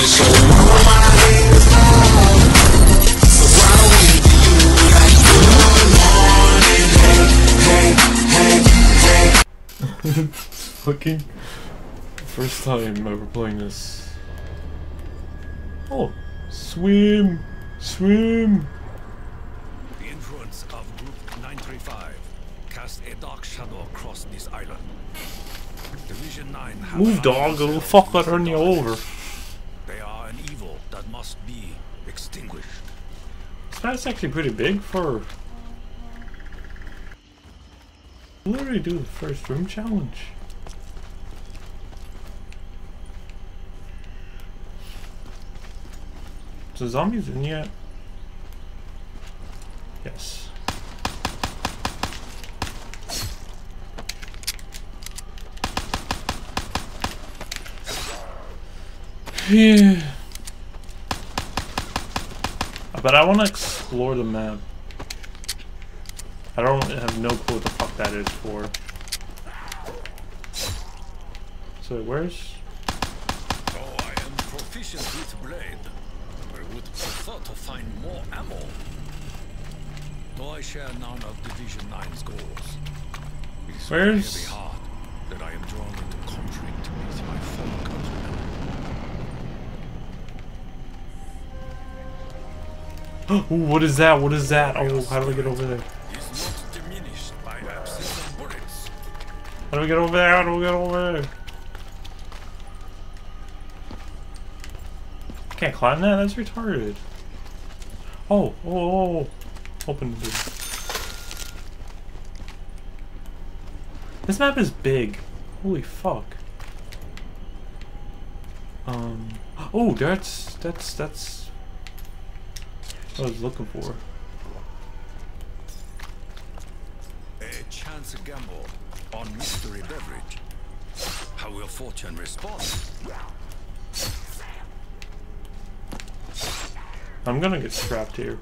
So all my haters know. So I wave to you like good morning, hey, hey, hey, hey. Fucking first time ever playing this. Oh, swim, swim. The influence of Group 935 cast a dark shadow across this island. Division 9 have Move, dog, it'll fuck I'll run you over. They are an evil that must be extinguished. This map's actually pretty big for... literally do the first room challenge. Is the zombies in yet? Yes. Yeah. But I want to explore the map. I don't have no clue what the fuck that is for. So where's... Oh, I am proficient with blade. I would prefer to find more ammo. Though I share none of Division 9's goals. It is with a Where's... heavy heart that I am drawn into conflict with my fellow countrymen. Ooh, what is that? What is that? Oh, how do I get over there? Is not diminished by absence of bullets. How do we get over there? How do we get over there? Can't climb that? That's retarded. Oh, oh. Open the door. This map is big. Holy fuck. Oh, that's what I was looking for. A chance gamble on mystery beverage. How will fortune respond? I'm gonna get trapped here.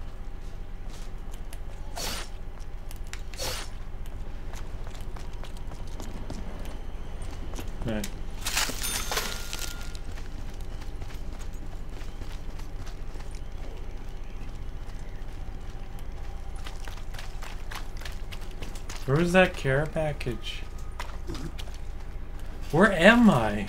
Man. Where is that care package? Where am I?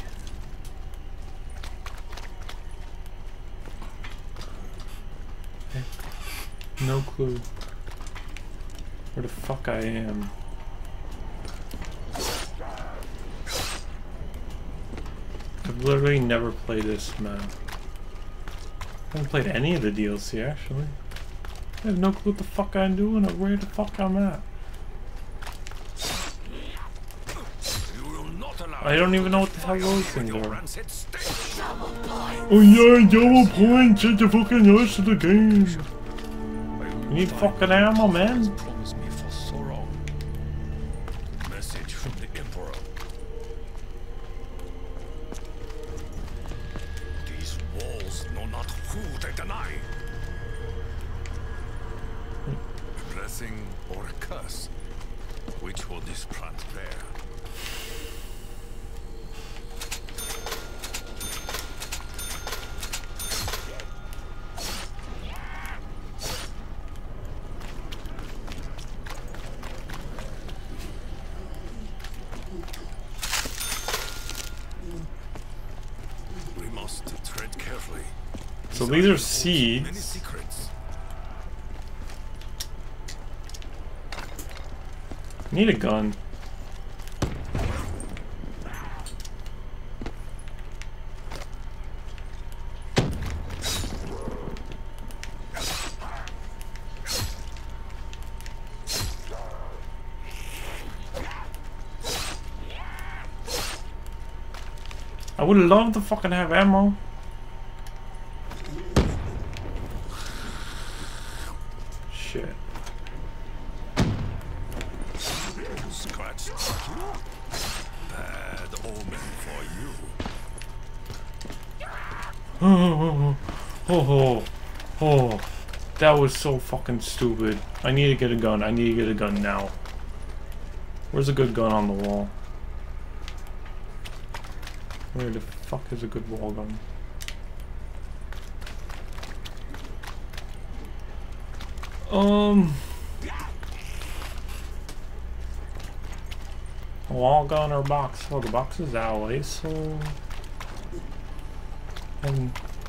No clue where the fuck I am. I've literally never played this map. I haven't played any of the DLC actually. I have no clue what the fuck I'm doing or where the fuck I'm at. I don't even know what the hell those things are. Oh yeah, double points at the fucking rest of the game. You need fucking ammo, man. Promised me for so long. Message from the Emperor. These walls know not who they deny. A blessing or a curse? Which will this plant bear? Tread carefully. So these are seeds. Many secrets. Need a gun. I would love to fucking have ammo. Shit. Scratch. Bad omen for you. Oh, that was so fucking stupid. I need to get a gun. I need to get a gun now. Where's a good gun on the wall? Where the fuck is a good wall gun? Wall gun or box? Oh, the box is that way, so... And...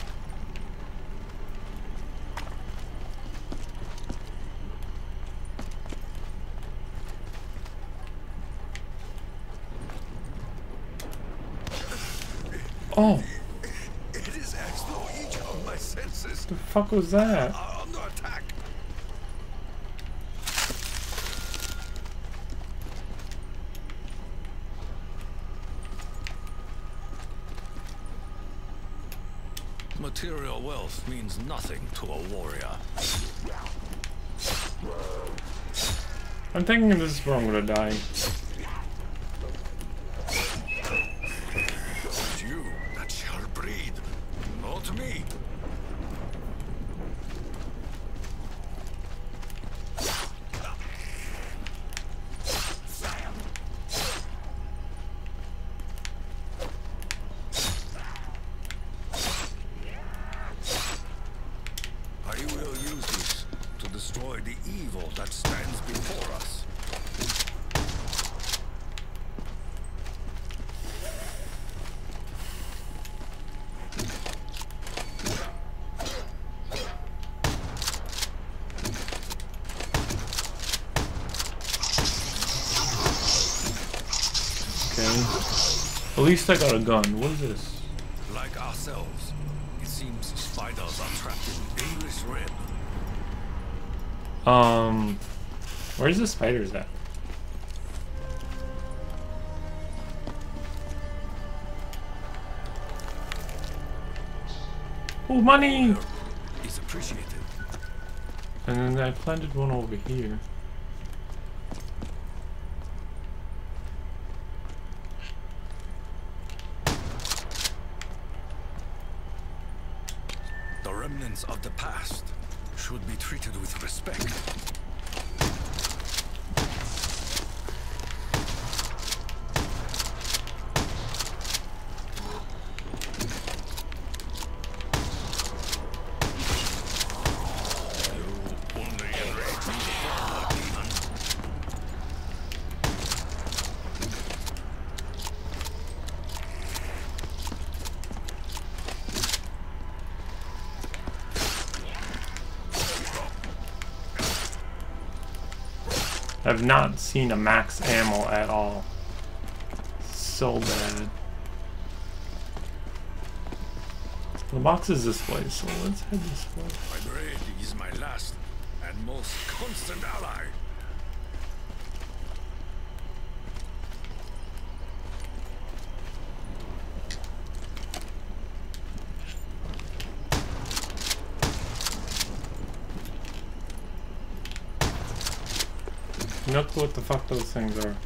Oh! It is as though each of my senses The fuck was that? are under attack. Material wealth means nothing to a warrior. I'm thinking this is where I'm gonna die. It's you that shall breed, not me. I will use this to destroy the evil that stands before us. Okay. At least I got a gun. What is this? Like ourselves, it seems spiders are trapped in English red. Where's the spiders at? Oh, money! Is appreciated. And then I planted one over here. The remnants of the past should be treated with respect. You only enrage me further, demon. I've not seen a max ammo at all. So bad. The box is this way, so let's head this way. My braid is my last and most constant ally. No clue what the fuck those things are.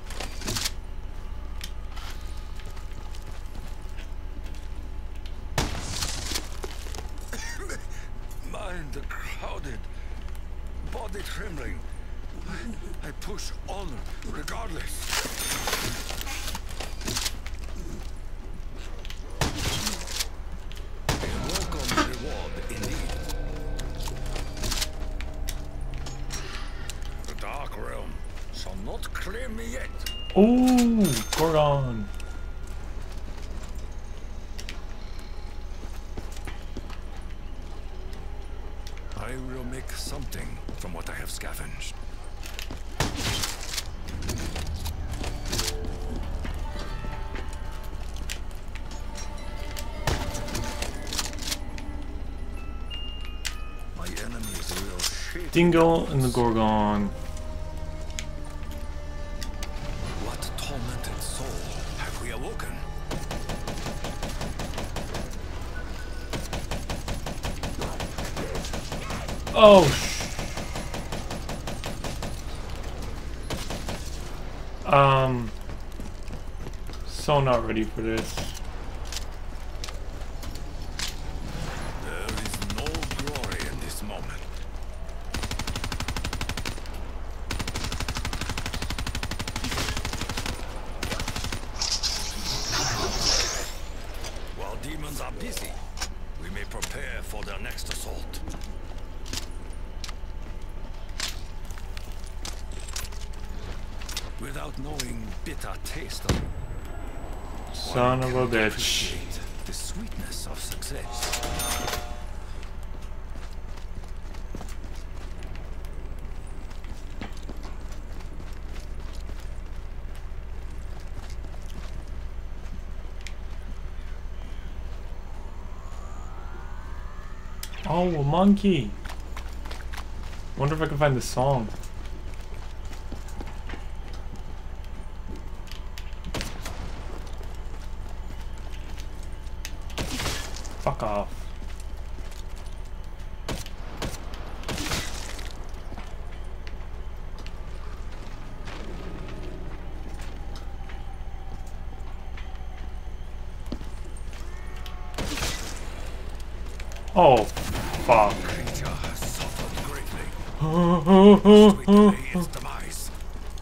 Mind crowded, body trembling. I push on regardless. A welcome reward indeed. The Dark Realm shall not claim me yet. Oh, Gorgon. I will make something from what I have scavenged. My enemies will shake. Dingo and the Gorgon. What tormented soul have we awoken? Oh, so not ready for this. There is no glory in this moment. While demons are busy, we may prepare for their next assault. without knowing bitter taste of Son of a bitch. appreciate the sweetness of success. Oh, a monkey. Wonder if I can find the song. Fuck off. Oh, fuck. Creature has suffered greatly. Oh, Sweetly its demise.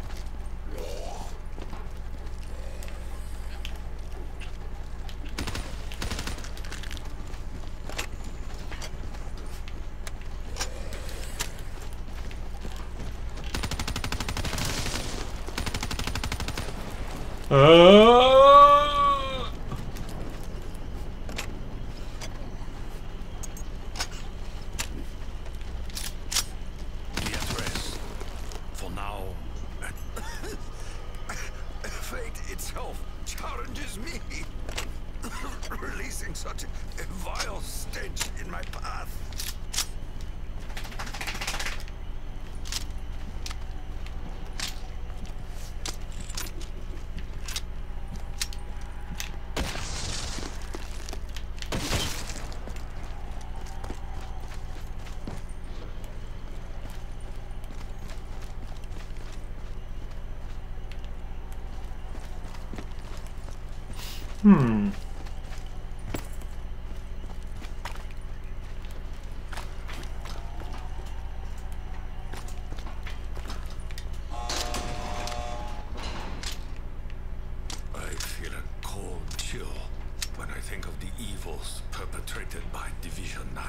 Be at rest. For now. Fate itself challenges me. Releasing such a vile stench in my path. Hmm. I feel a cold chill when I think of the evils perpetrated by Division 9.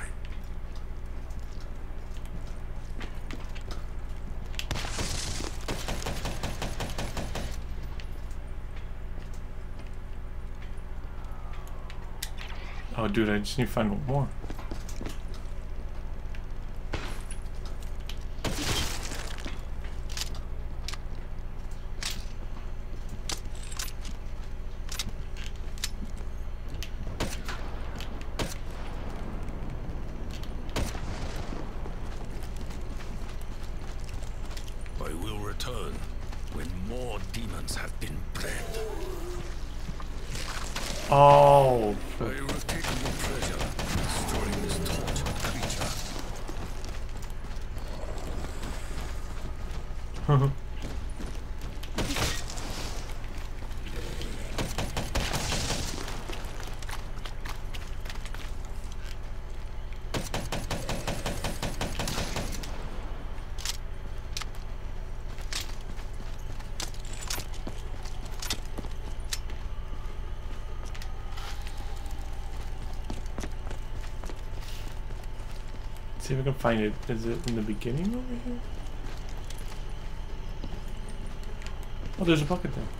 Oh, dude, I just need to find one more. I will return when more demons have been bred. Oh. I will take no pleasure in destroying this tortured creature. See if I can find it. Is it in the beginning over here? Oh, there's a bucket there.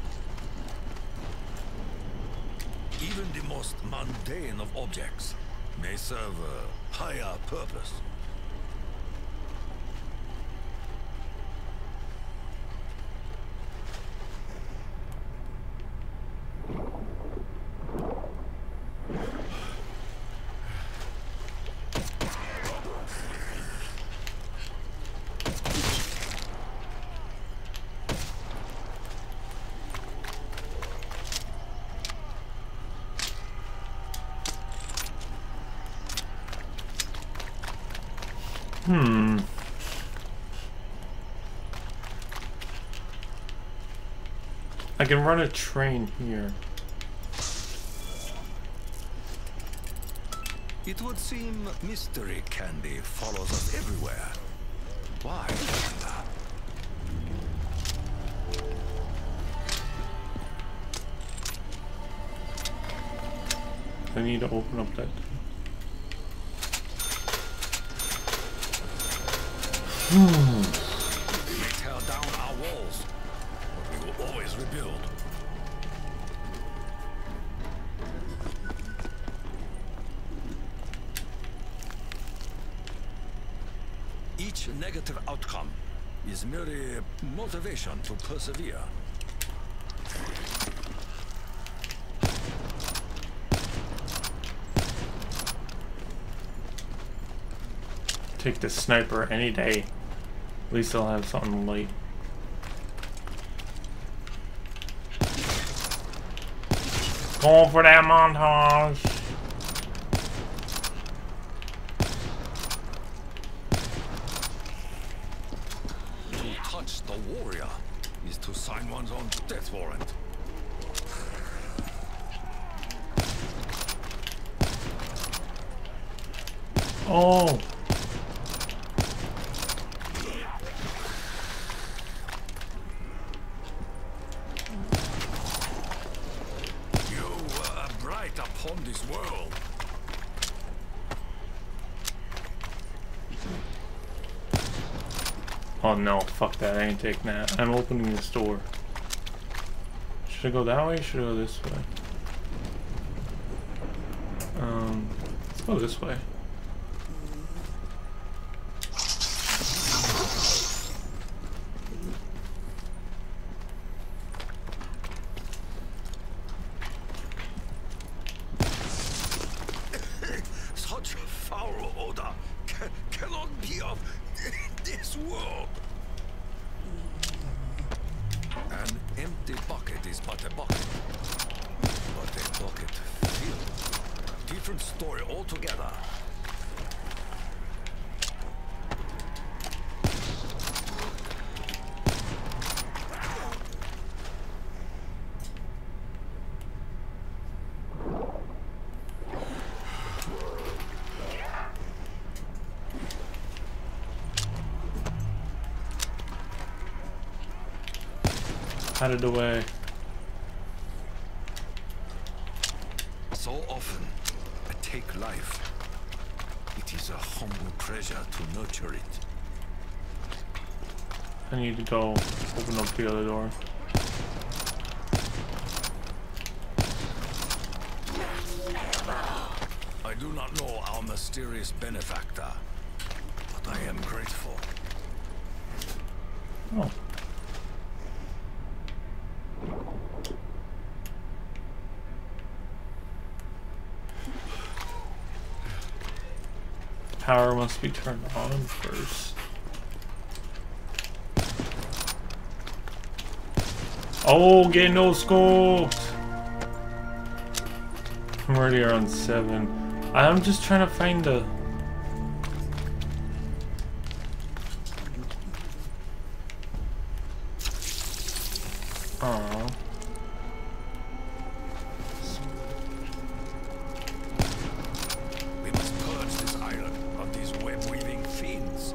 Even the most mundane of objects may serve a higher purpose. Hmm. I can run a train here. It would seem mystery candy follows us everywhere. Why, I wonder? I need to open up that. They tear down our walls. always rebuild. Each negative outcome is merely motivation to persevere. Take the sniper any day. At least I'll have something light. Going for that montage. To touch the warrior is to sign one's own death warrant. Oh. Upon this world. Oh no, fuck that, I ain't taking that. I'm opening this door. Should I go that way or should I go this way? Let's go this way. Out of the way. So often, I take life. It is a humble pleasure to nurture it. I need to go open up the other door. I do not know our mysterious benefactor, but I am grateful. Oh. Power must be turned on first. Oh, getting no scoped! I'm already around 7. I'm just trying to find the... Aww. We must purge this island of these web-weaving fiends.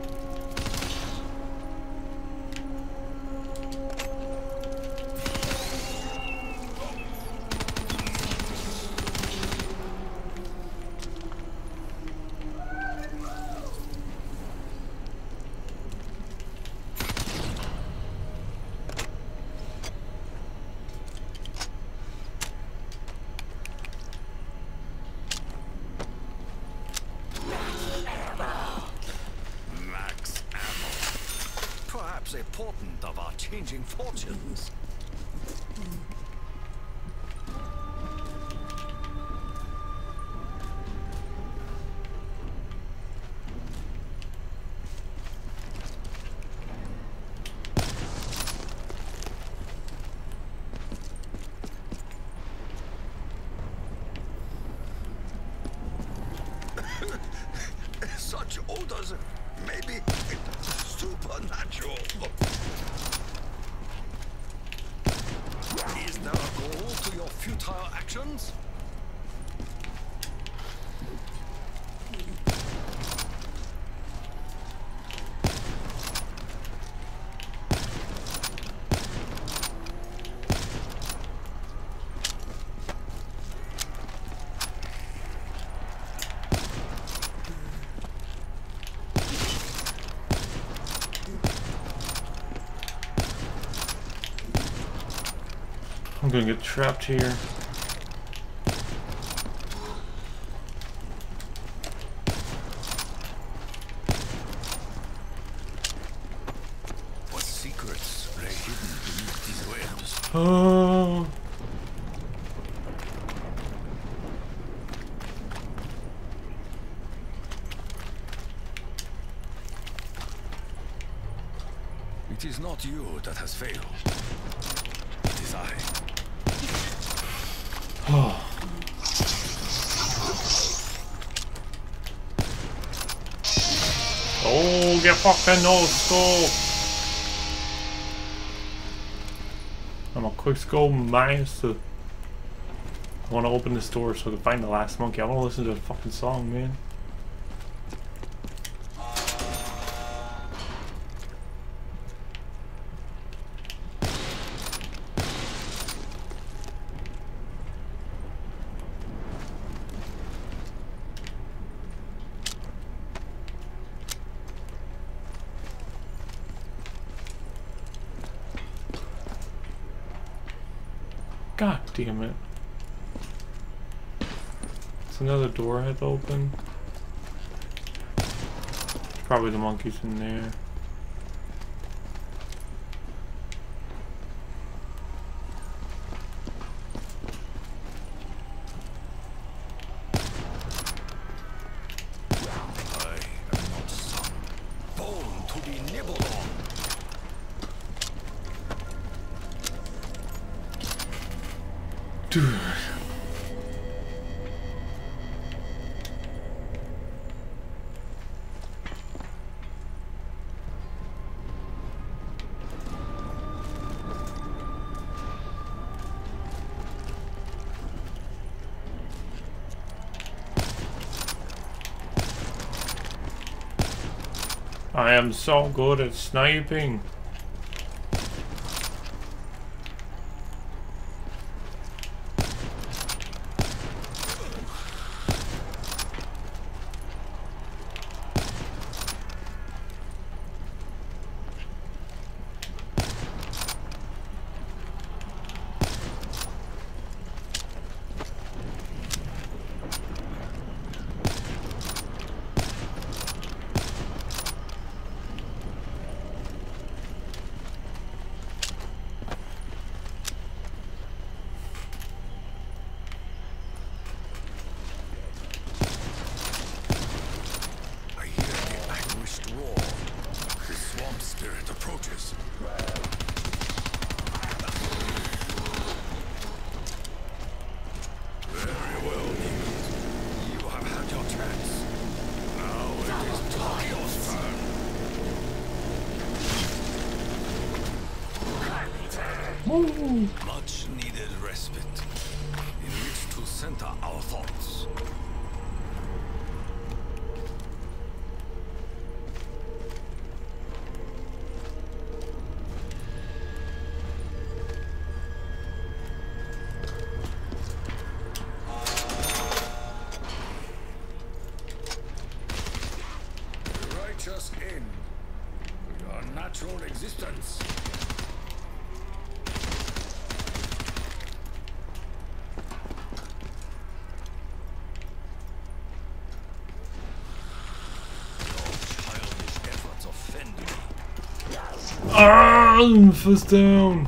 A portent of our changing fortunes. Such odors may be supernatural. Is there a goal to your futile actions? I'm gonna get trapped here. What secrets lay hidden beneath these webs? Oh. It is not you that has failed. It is I. Oh. Oh, get fucking no scope. I'm a quick scope master. I want to open this door so I can find the last monkey. I want to listen to the fucking song, man. God damn it. It's another door I had to open. Probably the monkeys in there. I am not some bone to be nibbled on. Dude. I am so good at sniping. I hear the anguished roar. The swamp spirit approaches. Very well, Eagle. You have had your chance. Now it is Tokyo's turn. Much needed respite in which to center our thoughts. The righteous end to your natural existence. Childish efforts offend me. Ah, first down.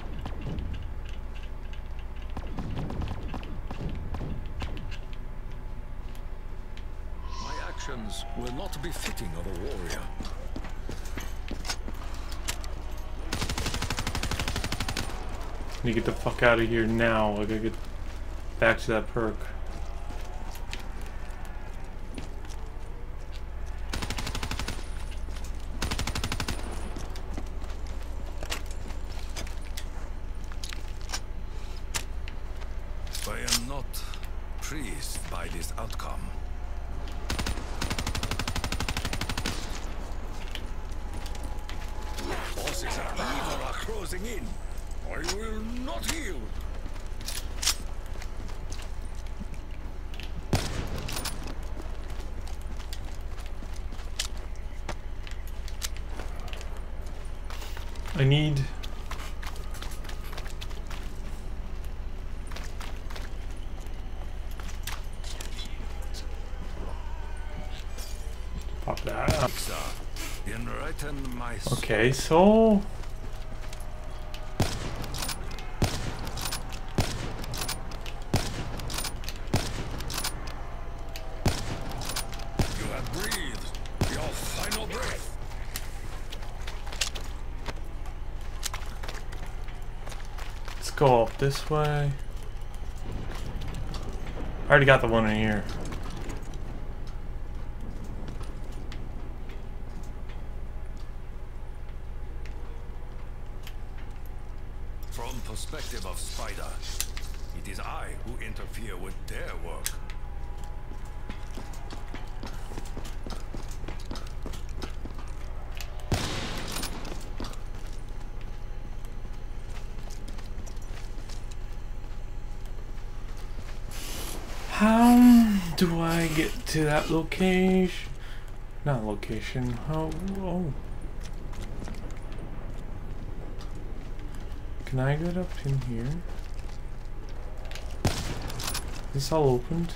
My actions were not befitting of a warrior. Need to get the fuck out of here now. I gotta get back to that perk. I am not pleased by this outcome. Forces of evil are closing in. I will not yield. I need Pop that. Enlighten my Okay, so You have breathed your final breath. let's go up this way. I already got the one in here. From perspective of Spider, it is I who interfere with their work. How do I get to that location? Not location. How? Oh. Can I get up in here? Is this all opened?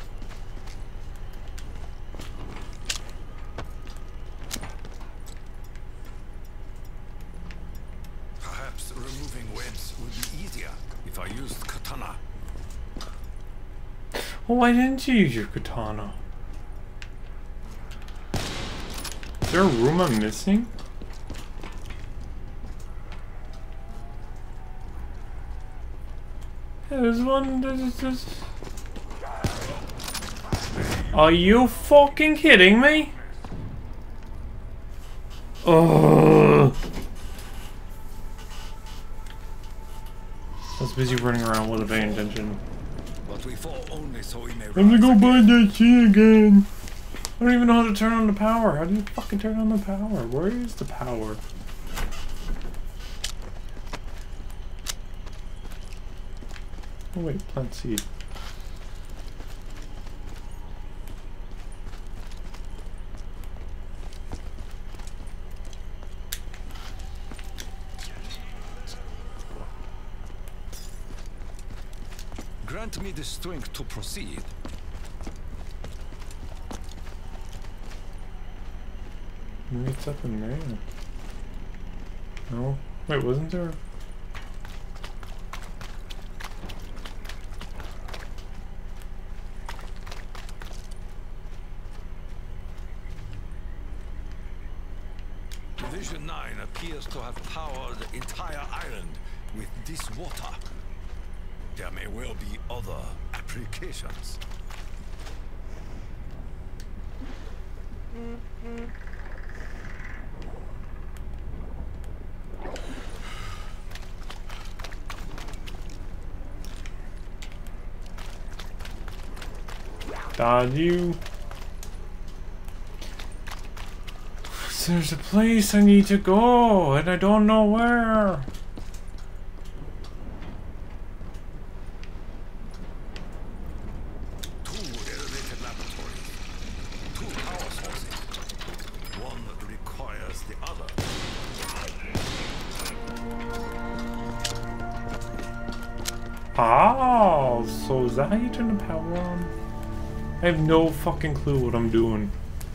Perhaps removing webs would be easier if I used katana. Well, why didn't you use your katana? Is there a room I'm missing? Yeah, there's one. There's. Are you fucking kidding me? Oh. I was busy running around with a paying attention. But we fall only so we may I'm gonna go buy that shit again. I don't even know how to turn on the power. How do you fucking turn on the power? Where is the power? Oh wait, plant seed. Grant me the strength to proceed. Maybe it's up in there. No? Wait, wasn't there? Division 9 appears to have powered the entire island with this water. There may well be other applications. Dodge you. There's a place I need to go, and I don't know where. Two elevated laboratories, two power sources. One requires the other. Oh, so is that how you turn the power on? I have no fucking clue what I'm doing.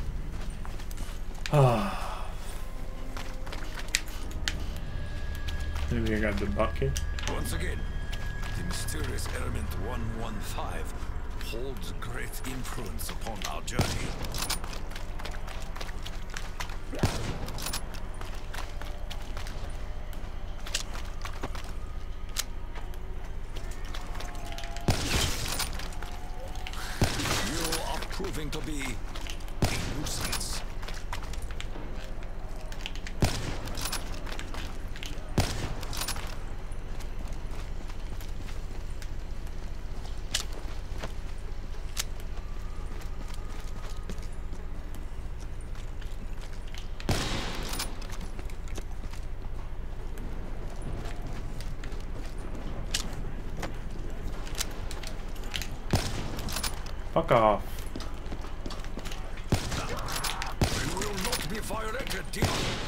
Maybe I got the bucket. Once again, the mysterious element 115 holds great influence upon our journey. You are proving to be a nuisance. Fuck off. You will not be violated, demon.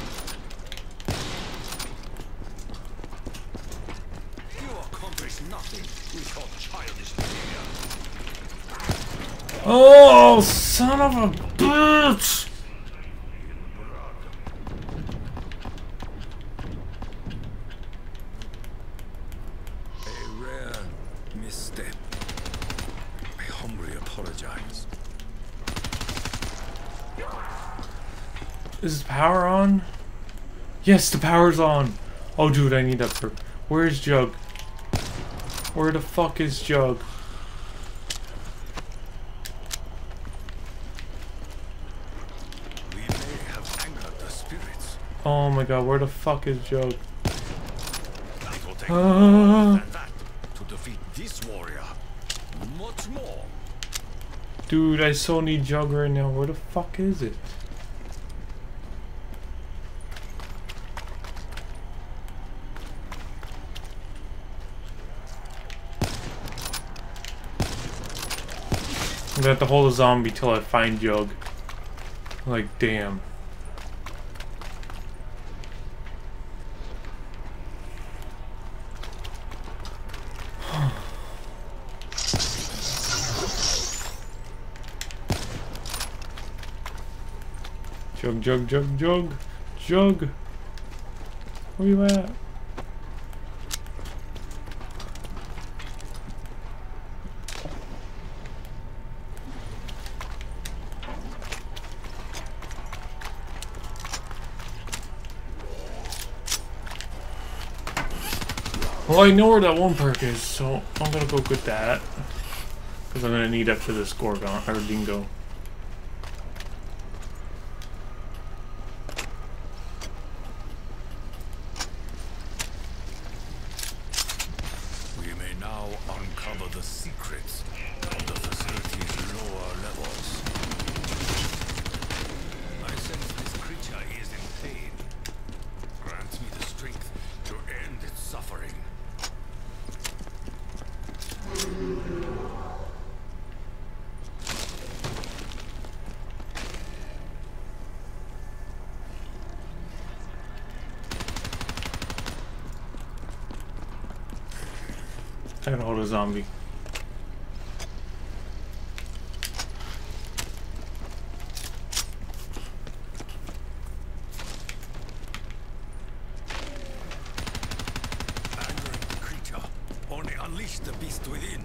You accomplish nothing with your childish behavior. Oh, son of a bitch! Is the power on? Yes, the power's on. Oh, dude, I need that for. Where's Jug? Where the fuck is Jug? We may have angered the spirits. Oh my god, where the fuck is Jug? It will take more than that to defeat this warrior. Much more. Dude, I so need Jug right now. Where the fuck is it? I'm gonna have to hold a zombie till I find Jug. Like, damn. Jug, Jug, Jug, Jug, Jug. Where you at? Well, I know where that one perk is, so I'm gonna go get that. Because I'm gonna need it for this Gorgon, or Dingo. We may now uncover the secrets of the facility's lower levels. I sense this creature is in pain. Grant me the strength to end its suffering. I gotta hold a zombie. Angering the creature only unleash the beast within.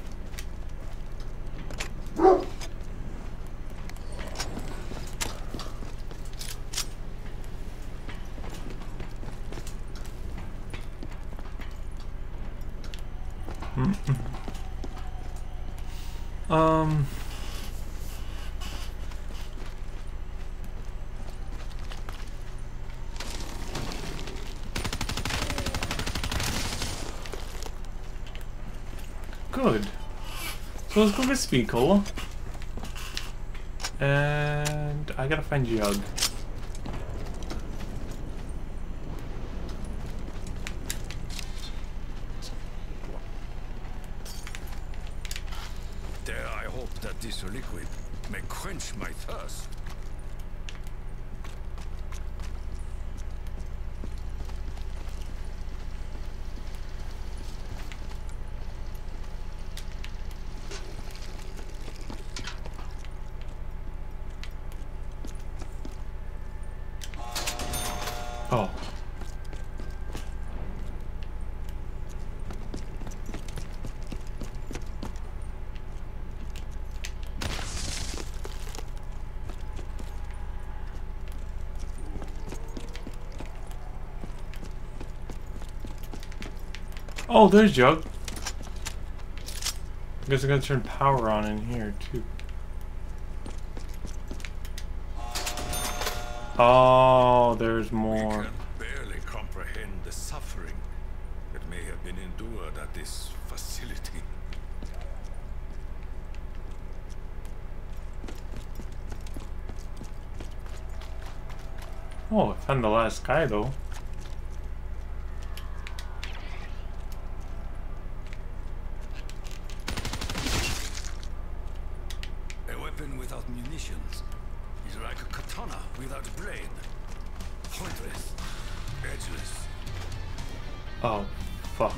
Good. So let's go get Speed Cola. And I gotta find Jug. Dare I hope that this liquid may quench my thirst. Oh. Oh, there's Jug. I guess I gotta turn power on in here too. Oh, there's We more. can barely comprehend the suffering that may have been endured at this facility. Oh, I found the last guy though. A weapon without munitions is like a katana without a blade. Pointless, edgeless. Oh, fuck.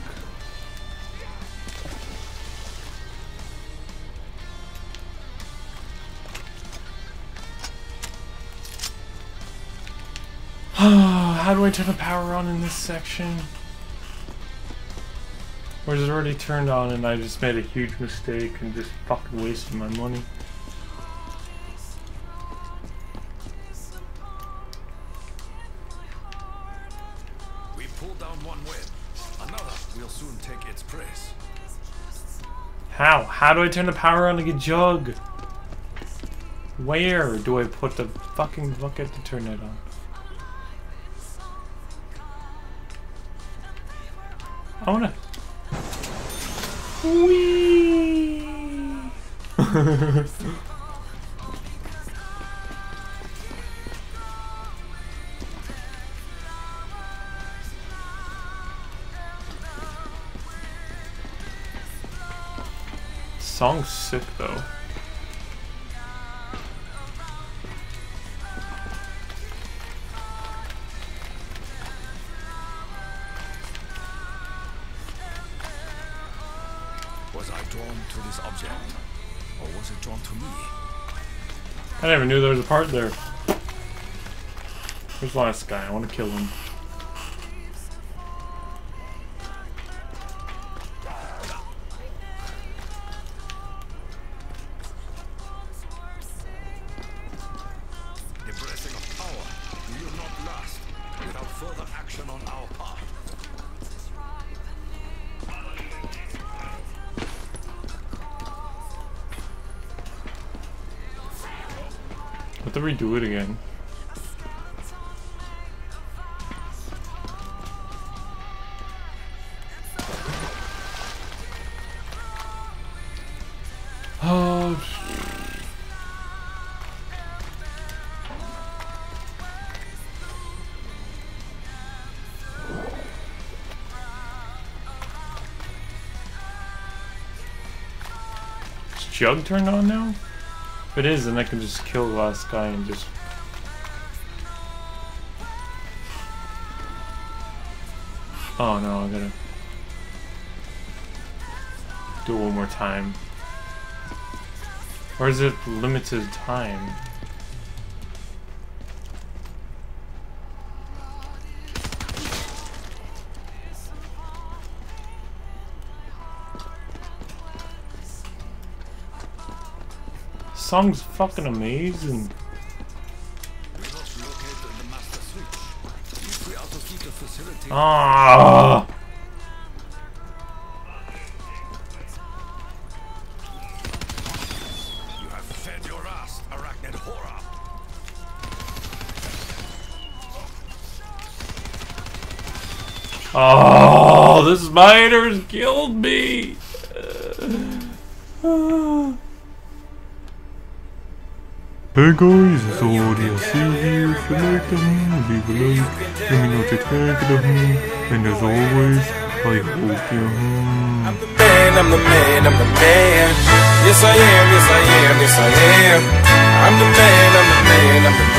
How do I turn the power on in this section? Or is it already turned on and I just made a huge mistake and just fucking wasted my money? How? How do I turn the power on like a jug? Where do I put the fucking bucket to turn it on? I wanna... Whee! Song's sick though. Was I drawn to this object, or was it drawn to me? I never knew there was a part there. Where's the last guy? I want to kill him. The blessing of power will not last without further action on our part. What did we do it again? Oh. Is Jug turned on now? If it is, then I can just kill the last guy and just... Oh no, I gotta... do it one more time. Or is it limited time? Song's fucking amazing. Ah! You have fed your ass, arachnid horror. Oh, the spiders killed me. Hey guys, it's Audio C here. If you like the leave a like, let me know what you think of the and as always, I hope you I'm the man, I'm the man, I'm the man. Yes I am, yes I am, yes I am. I'm the man, I'm the man, I'm the man.